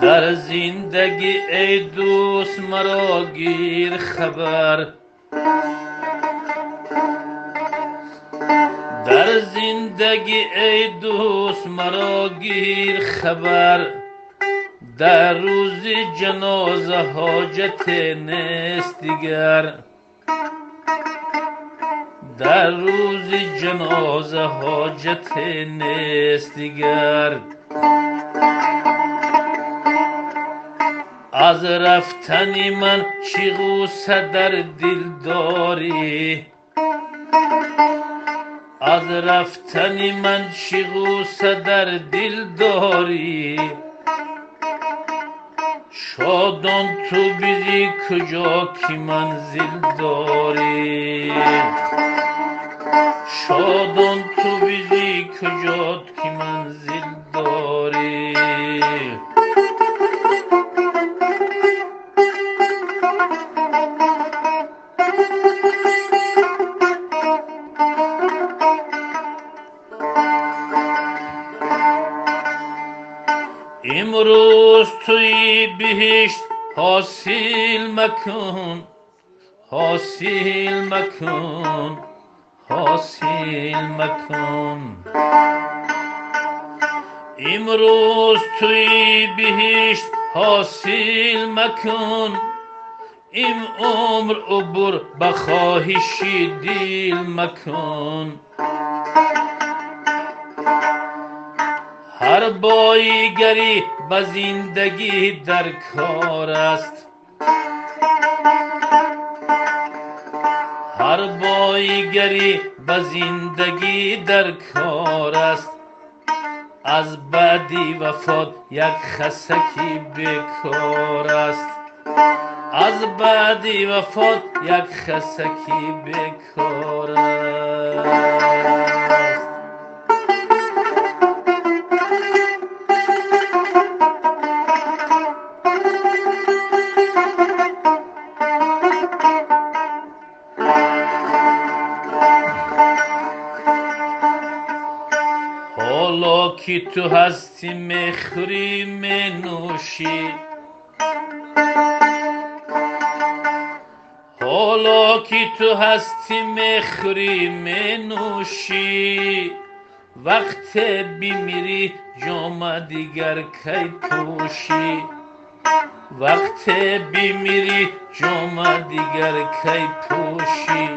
در زندگی ای دوست مرا گیر خبر، در زندگی ای دوست مرا گیر خبر. در روز جنازه حاجت نیست دیگر، در روز جنازه حاجت نیست دیگر. از رفتن من چی غوسه در دل داری، از رفتن من چی غوسه در دل داری. شادان تو بیزی کجا کی منزل داری، شادان تو بیزی کجا کی منزل داری. امروز توی بهشت حاصل مکن، حاصل مکن، حاصل مکن. امروز توی بهشت حاصل مکن، این عمر عبور بخواهش دل مکن. هر بایگری به زندگی در کار است، هر بایگری به زندگی در کار است. از بعدی وفات یک خسکی بیکار است، از بعدی وفات یک خسکی بیکار است. حالا که تو هستی میخوری مینوشی، حالا که تو هستی میخوری مینوشی. وقت بمیری جام دیگر کی پوشی، وقت بمیری جام دیگر کی پوشی.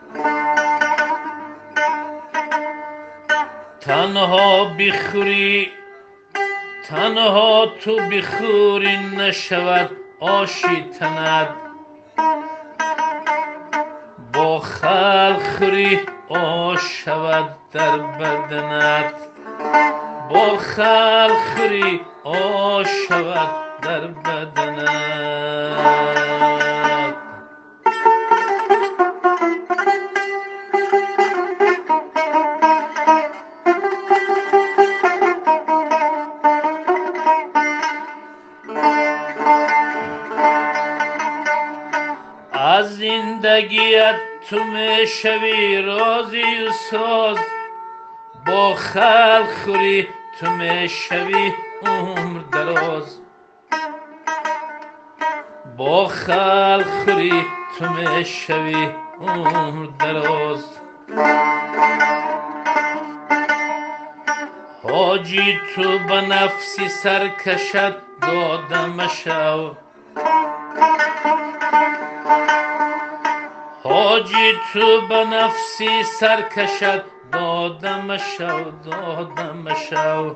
تنها بخوری، تنها تو بخوری نشود آشی تنت. با خلق خوری آش شود در بدنت، با خلق خوری آش شود در بدنت. از زندگیت تو میشوی راضی و ساز، با خلق خوری تو میشوی عمر دراز، با خلق خوری تو میشوی عمر دراز. حاجی تو به نفسی سرکشت داده مشو، حاجی تو به نفسی سرکشت داده مشو، داده مشو.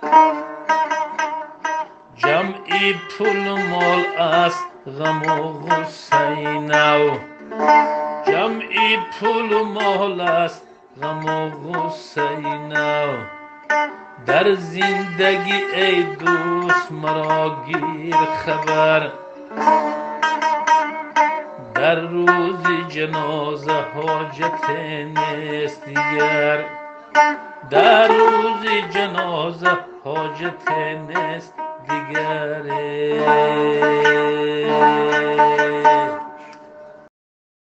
جمعی پول و مال است غم و غصه نو، جمعی پول و مال است غم و غصه نو. در زندگی ای دوست مرا گیر خبر، در روز جنازه حاجت نیست دیگر، در روز جنازه حاجت نیست دیگر.